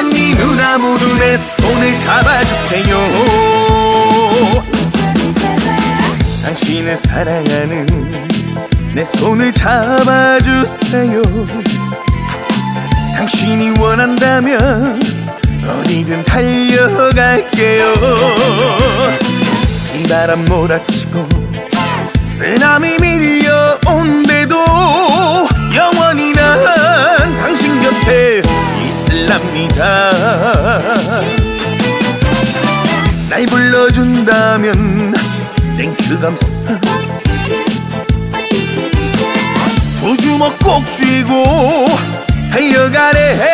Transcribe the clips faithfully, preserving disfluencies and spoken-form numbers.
언니 누나 모두 내 손을 잡아주세요. 당신을 사랑하는 내 손을 잡아주세요. 당신이 원한다면 어디든 달려갈게요. 이 바람 몰아치고 쓰나미 밀려온데도 영원히 난 당신 곁에 있을랍니다. 날 불러준다면 땡큐 감사 두 주먹 꼭 쥐고 달려가래.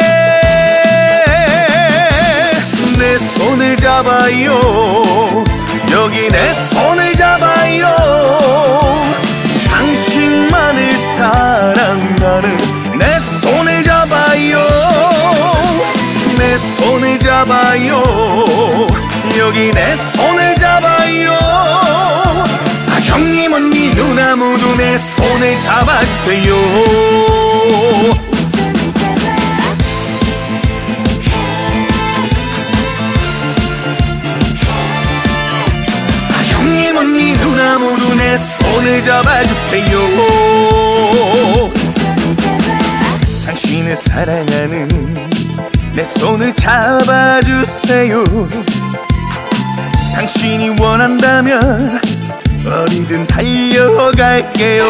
내 손을 잡아요. 여기 내 손을 잡아요. 당신만을 사랑하는 내 손을 잡아요. 내 손을 잡아요. 여기 내 손을 잡아요. 아, 형님 언니 누나 모두 내 손을 잡아주세요. 언니 누나 모두 내 손을 잡아주세요. 당신을 사랑하는 내 손을 잡아주세요. 당신이 원한다면 어디든 달려갈게요.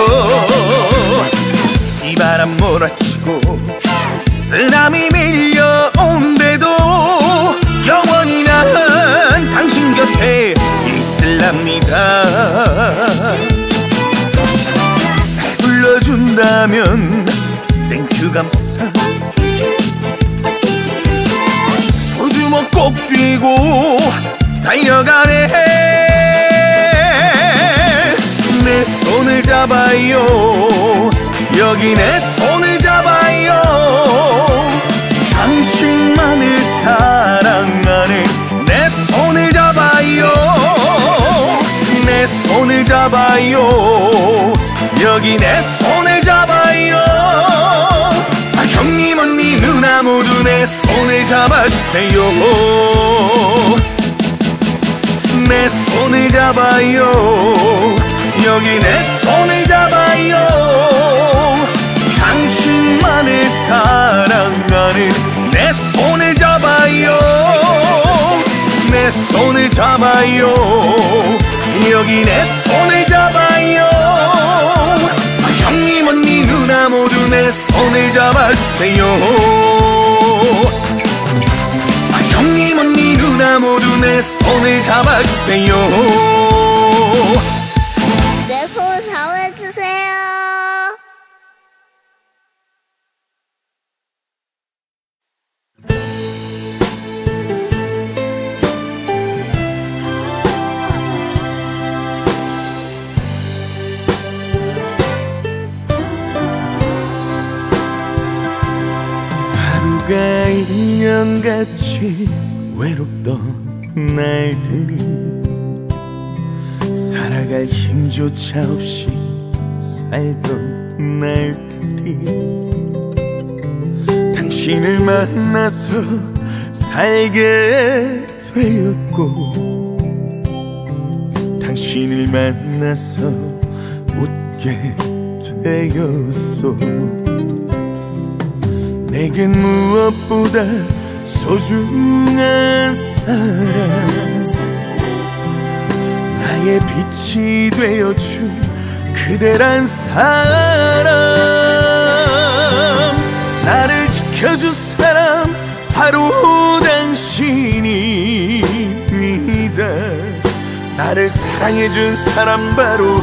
이 바람 몰아치고 쓰나미 밀려온데도 영원히 난 당신 곁에 있을랍니다. 날 불러준다면 땡큐 감사 두 주먹 꼭 쥐고 달려가네. 내 손을 잡아요. 여기 내 손을 잡아요. 당신만을 사랑하는 내 손을 잡아요. 내 손을 잡아요. 여기 내 손을 잡아요. 아, 형님 언니 누나 모두 내 손을 잡아주세요. 내 손을 잡아요. 여기 내 손을 잡아요. 당신만을 사랑하는 내 손을 잡아요. 내 손을 잡아요. 여기 내 손을 잡아요. 아, 형님 언니 누나 모두 내 손을 잡아주세요. 아, 형님 언니 누나 모두 내 손을 잡아주세요. 내 손을 잡아주세요. 하루가 일 년같이 외롭던 날들이 살아갈 힘조차 없이 살던 날들이 당신을 만나서 살게 되었고 당신을 만나서 웃게 되었소. 내겐 무엇보다 소중한 사람 나의 빛이 되어준 그대란 사람 나를 지켜줄 사람 바로 당신입니다. 나를 사랑해준 사람 바로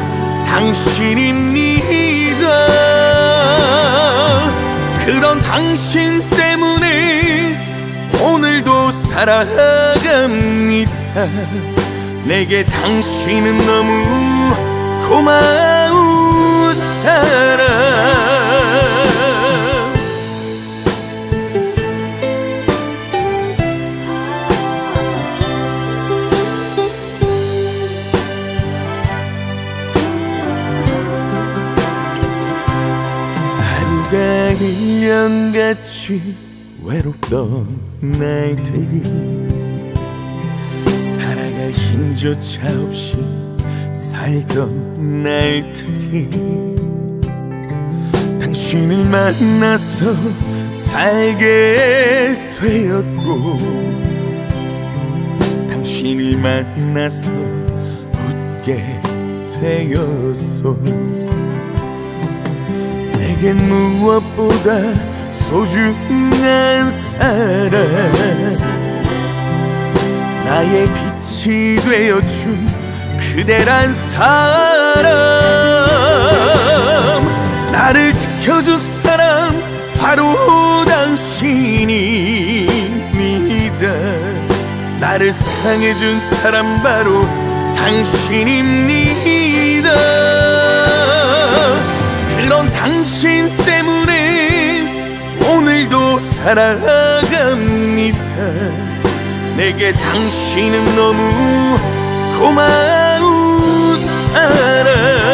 당신입니다. 그런 당신 때문에 오늘도 살아갑니다. 내게 당신은 너무 고마운 사람. 하루가 일 년같이 외롭던 날들이 살아갈 힘조차 없이 살던 날들이 당신을 만나서 살게 되었고 당신을 만나서 웃게 되었소. 내겐 무엇보다 소중한 사람 나의 빛이 되어준 그대란 사람 나를 지켜준 사람 바로 당신입니다. 나를 사랑해준 사람 바로 당신입니다. 그런 당신 때문에 오늘도 살아갑니다. 내게 당신은 너무 고마운 사람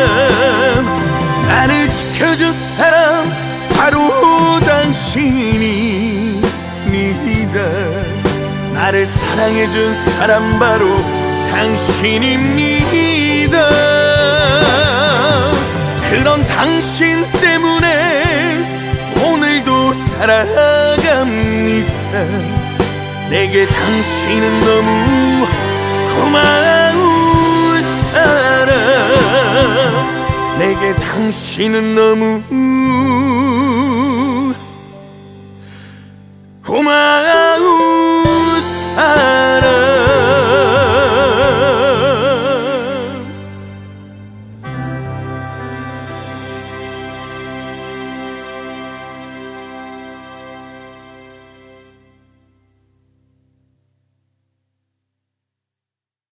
나를 지켜준 사람 바로 당신입니다. 나를 사랑해준 사람 바로 당신입니다. 그런 당신 때문에 오늘도 살아갑니다. 내게 당신은 너무 고마운 사람 내게 당신은 너무